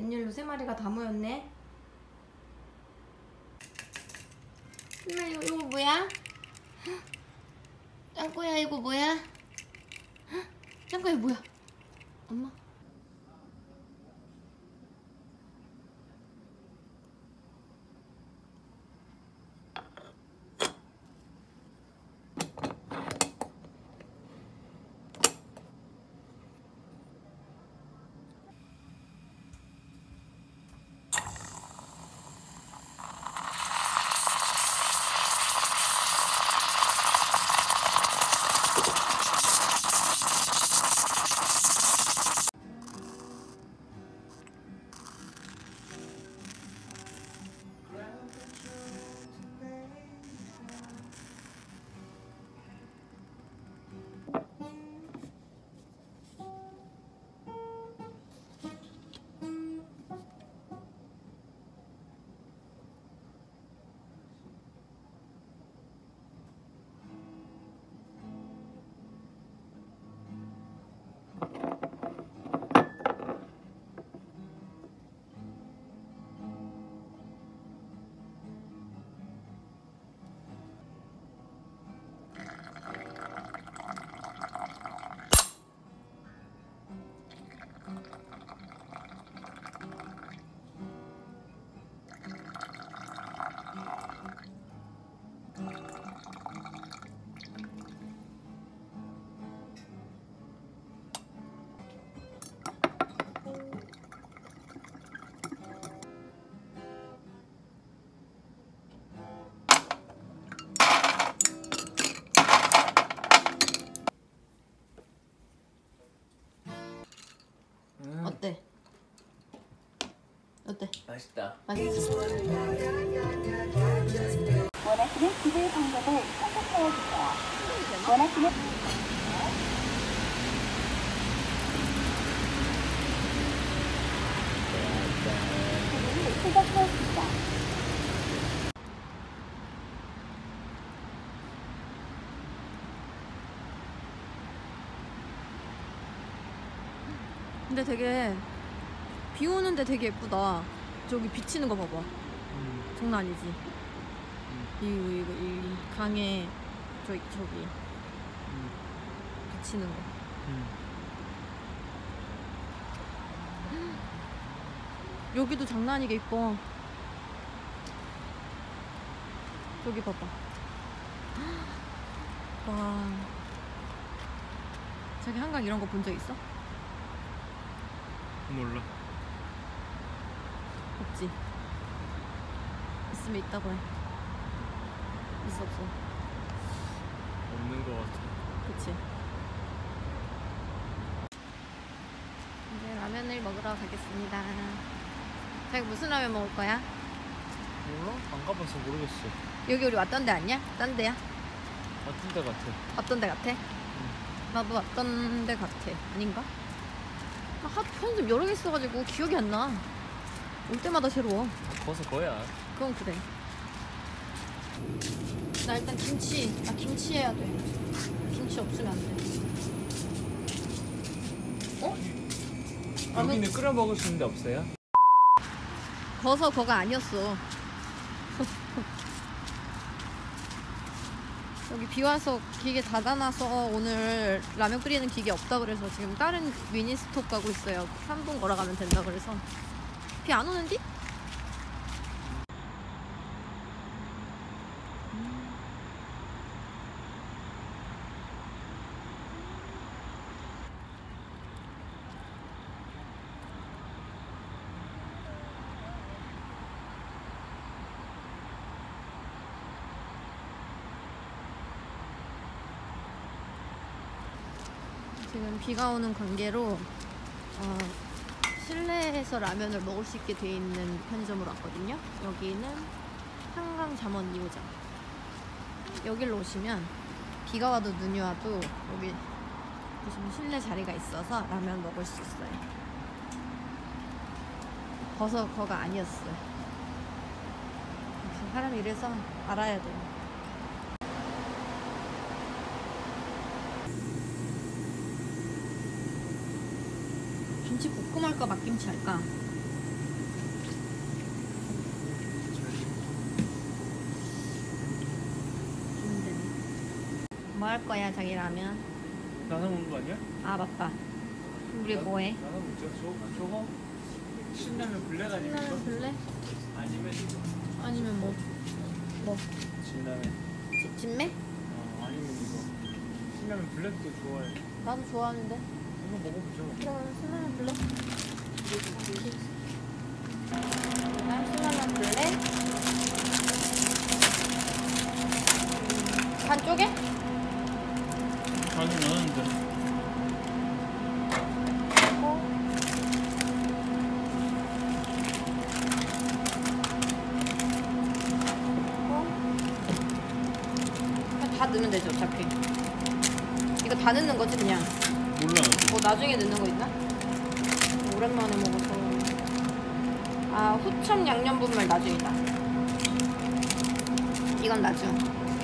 웬일로 3마리가 다 모였네? 엄마 이거 뭐야? 짱꼬야 이거 뭐야? 짱꼬야 뭐야? 엄마? 어때? 어때? 맛있다. 맛있어. 원하시는 기대 방법을 선택하여 주세요. 원하시는 시작하였습니다. 근데 되게 비 오는데 되게 예쁘다. 저기 비치는 거 봐봐. 장난 아니지? 이 강에 저기 비치는 거. 여기도 장난 아니게 이뻐. 저기 봐봐. 와. 저기 한강 이런 거 본 적 있어? 몰라. 없지? 있으면 있다고 해. 있어 없어? 없는 거 같아. 그치? 이제 라면을 먹으러 가겠습니다. 자기 무슨 라면 먹을 거야? 몰라? 안 가봐서 모르겠어. 여기 우리 왔던 데 아니야? 딴 데야? 같은 데 같아. 어떤 데 같아? 나도 왔던 데 같아. 아닌가? 나 하도 편의점 여러 개 있어가지고 기억이 안 나. 올 때마다 새로워. 거기서 거야. 그건 그래. 나 일단 김치. 나 김치 해야 돼. 김치 없으면 안 돼. 어? 여기는 끓여 먹을 수 있는데 없어요? 거서 거가 아니었어. 여기 비 와서 기계 닫아놔서 오늘 라면 끓이는 기계 없다 그래서 지금 다른 미니스톱 가고 있어요. 3분 걸어가면 된다 그래서. 비 안 오는디? 지금 비가 오는 관계로 실내에서 라면을 먹을 수 있게 돼 있는 편의점으로 왔거든요. 여기는 한강 잠원 2호점. 여기로 오시면 비가 와도 눈이 와도 여기 보시면 실내 자리가 있어서 라면 먹을 수 있어요. 거서 거가 아니었어요. 사람이 이래서 알아야 돼요. 김치 볶음 할까 막김치 할까? 뭐 할 거야 자기 라면? 나눠 먹는 거 아니야? 아 맞다. 우리 뭐 해? 나눠 먹자. 저거 신라면 블랙 아니면 신라면 이거? 블랙? 아니면 이거. 아니면 뭐? 뭐? 진라면. 진맥? 아니면 이거. 신라면 블랙도 좋아해. 나도 좋아하는데. 이거 먹어보죠. 그럼 신라면 블랙? 신라면 블랙? 반 쪼개? 아니 넣었는데. 다 넣으면 되죠 어차피. 이거 다 넣는 거지 그냥? 몰라. 뭐 나중에 넣는 거 있나? 오랜만에 먹어서. 아 후첨 양념 분말 나중이다. 이건 나중.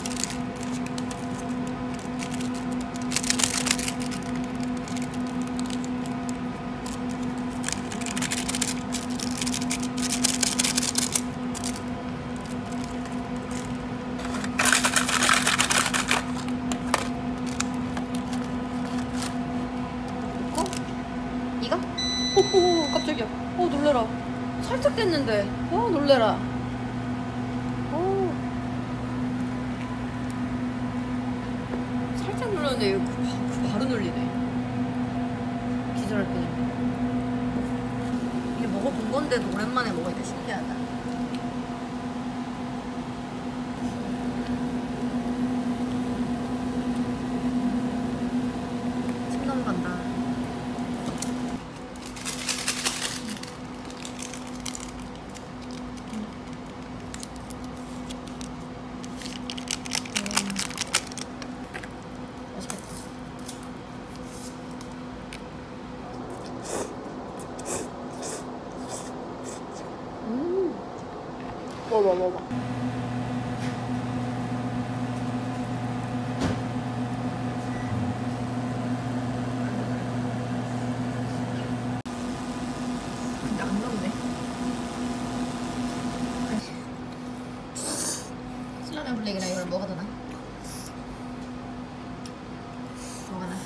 이거? 오호 깜짝이야. 놀래라. 살짝 됐는데. 놀래라. 살짝 눌렀는데 이거 바로 눌리네. 기절할 뻔했네. 이게 먹어본 건데도 오랜만에 먹으니까 신기하다. 침 넘어간다. 먹어. 근데 안 넣네. 신라면 블랙이랑 이걸 뭐가 더 나? 뭐가 나?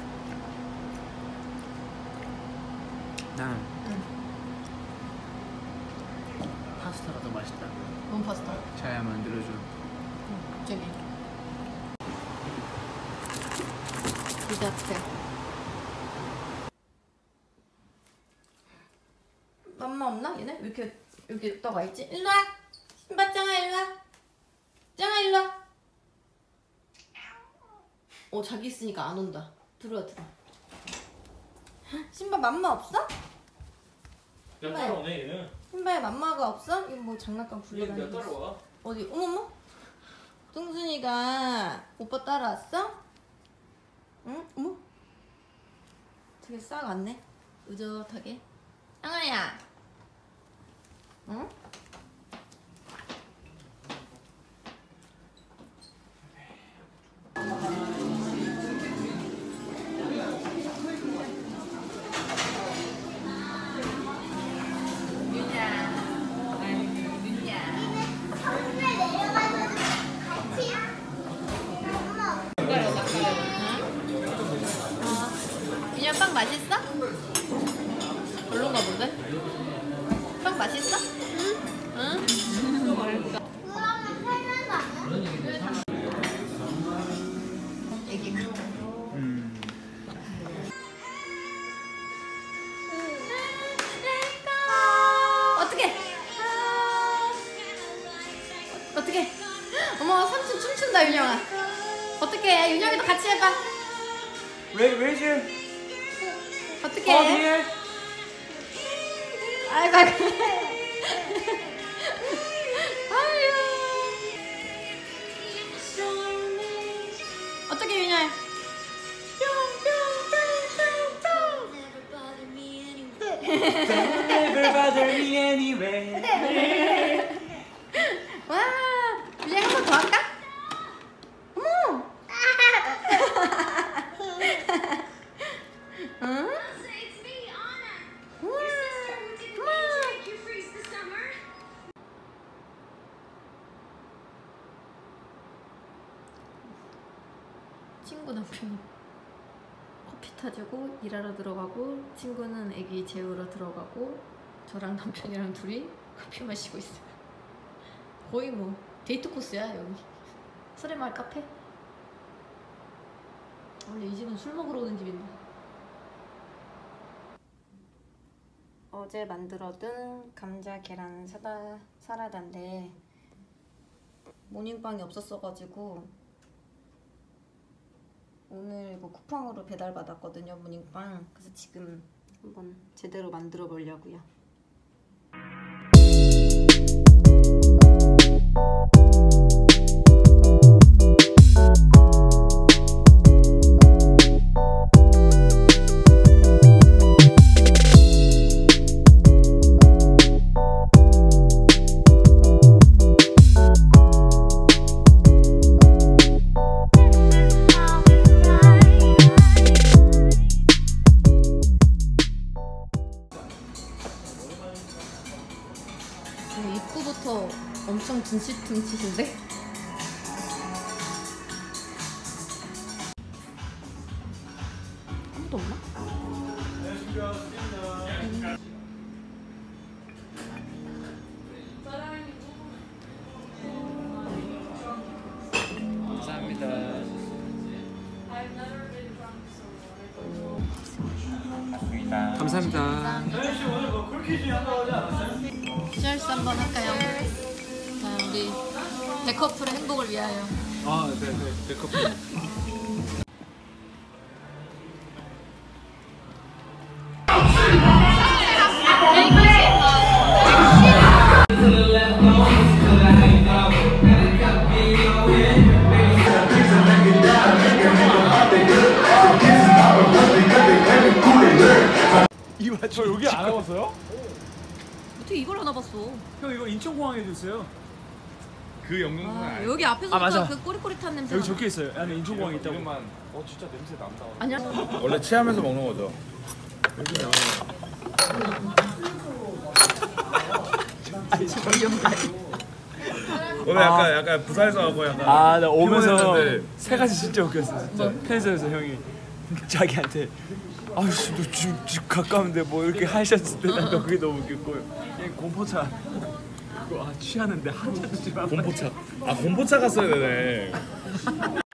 난 파스타가 더 맛있다. 뭔 파스타? 자야 만들어줘. 저기 디저트. 맘마 없나? 얘네? 왜 이렇게 떠가 있지? 일로와! 신바 짱아 일로와! 짱아 일로와! 자기 있으니까 안 온다. 들어와. 신바 맘마 없어? 야 따라오네 얘는. 신바에 맘마가 없어? 이거 뭐 장난감 얘 굴려다니는 거 따라와. 어디? 어머머? 뚱순이가 오빠 따라왔어? 응? 어머? 되게 싹 왔네. 의젓하게. 짱아야. 응? 윤야 빵 맛있어? 별론가 본데? 빵 맛있어? 응? 응? 애기가 어떡해 어머 삼촌 춤춘다 윤영아. 어떡해 윤영이도 같이 해봐. 왜지? 어떡해 아이고 아이고 어떡해 윤영아. Never bother me anyway. 와, 윤영이 한 번 더 할까? 어머. 응? 우와. 친구 남편이 커피 타주고 일하러 들어가고, 친구는 애기 재우러 들어가고, 저랑 남편이랑 둘이 커피 마시고 있어요. 거의 뭐 데이트 코스야 여기. 설해마을 카페. 원래 이 집은 술 먹으러 오는 집인데. 어제 만들어둔 감자 계란 사라다인데 모닝빵이 없었어가지고 오늘 이거 쿠팡으로 배달받았거든요, 모닝빵. 그래서 지금 한번 제대로 만들어 보려고요. 입구부터 엄청 둥칫둥칫인데? 아무도 없나? 감사합니다. 감사합니다. 쉐얼스 한번 할까요? 자, 우리 데커플의 행복을 위하여. 아, 네네. 데커플. 저 여기 안 와봤어요? 어떻게 이걸 하나 봤어? 형 이거 인천공항에 줬어요. 그 영농산 아, 아니야? 여기 앞에서 아, 맞아. 그 꼬리꼬리탄 냄새. 여기 적혀 있어요. 안에 인천공항에 있다고. 이름만 진짜 냄새 난다. 아니야. 원래 취하면서 먹는 거죠. 오늘 약간 부산에서 하고 약간 아, 나 오면서 피곤했는데. 세 가지 진짜 웃겼어. 진짜 편의점에서 형이 자기한테 아이씨 너 집 가까운데 뭐 이렇게 하셨을 때 난 그게 너무 웃겼고, 얘 공포차 그거 취하는데 한잔 좀 곰포차. 아 곰포차 갔어야 되네.